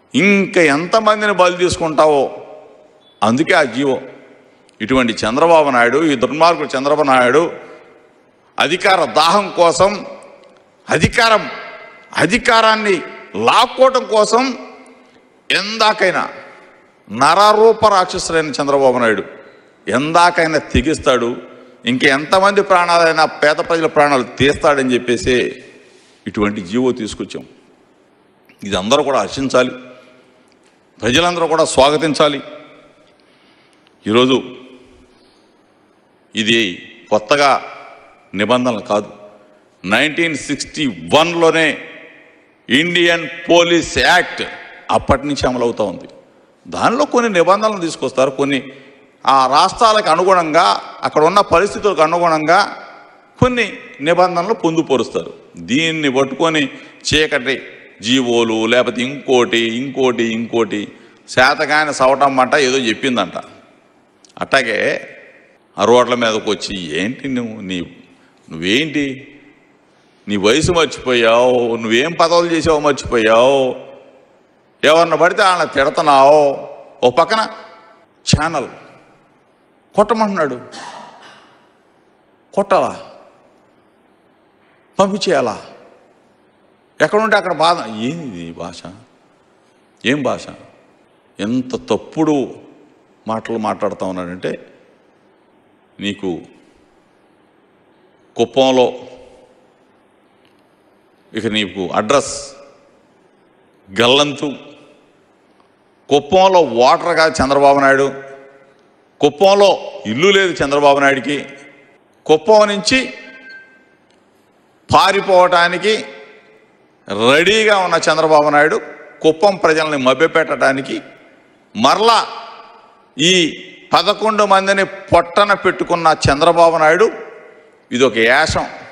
ఇంకా ఎంతమందిని బలి తీసుకుంటావో. అందుకే ఆ జీవో. ఇటువంటి చంద్రబాబు నాయుడు, ఈ దుర్మార్గుడు చంద్రబాబు నాయుడు అధికార దాహం కోసం, అధికారాన్ని లాక్కోవటం కోసం ఎందాకైనా నరరూప రాక్షసులైన చంద్రబాబు నాయుడు ఎందాకైనా తెగిస్తాడు. ఇంక ఎంతమంది ప్రాణాలైనా పేద ప్రజల ప్రాణాలు తీస్తాడని చెప్పేసి ఇటువంటి జీవో తీసుకొచ్చాం. ఇది అందరూ కూడా హర్షించాలి, ప్రజలందరూ కూడా స్వాగతించాలి. ఈరోజు ఇది కొత్తగా నిబంధనలు కాదు. 1961లోనే ఇండియన్ పోలీస్ యాక్ట్ అప్పటి నుంచి అమలవుతూ ఉంది. దానిలో కొన్ని నిబంధనలు తీసుకొస్తారు. కొన్ని ఆ రాష్ట్రాలకు అనుగుణంగా, అక్కడ ఉన్న పరిస్థితులకు అనుగుణంగా కొన్ని నిబంధనలు పొందుపరుస్తారు. దీన్ని పట్టుకొని చీకటి జీవోలు లేకపోతే ఇంకోటి శాతగాని సవటం అంట ఏదో చెప్పిందంట. అట్లాగే ఆ రోడ్ల మీదకి వచ్చి ఏంటి నువ్వేంటి నీ వయసు మర్చిపోయావు, నువ్వేం పదవులు చేసావో మర్చిపోయావు, ఎవరిని పడితే వాళ్ళని తిడుతున్నావు. ఓ పక్కన ఛానల్ కొట్టమంటున్నాడు, కొట్టాలా, పంపించేయాలా, ఎక్కడుంటే అక్కడ బాధ. ఏంది భాష, ఏం భాష, ఎంత తప్పుడు మాటలు మాట్లాడుతూ ఉన్నాడంటే, నీకు కుప్పంలో ఇక నీకు అడ్రస్ గల్లంతు, కుప్పంలో వాటర్ కాదు చంద్రబాబు నాయుడు, కుప్పంలో ఇల్లు లేదు చంద్రబాబు నాయుడికి, కుప్పం నుంచి పారిపోవటానికి రెడీగా ఉన్న చంద్రబాబు నాయుడు కుప్పం ప్రజల్ని మభ్యపెట్టడానికి మరలా ఈ 11 మందిని పొట్టన పెట్టుకున్న చంద్రబాబు నాయుడు ఇదొక యాసం.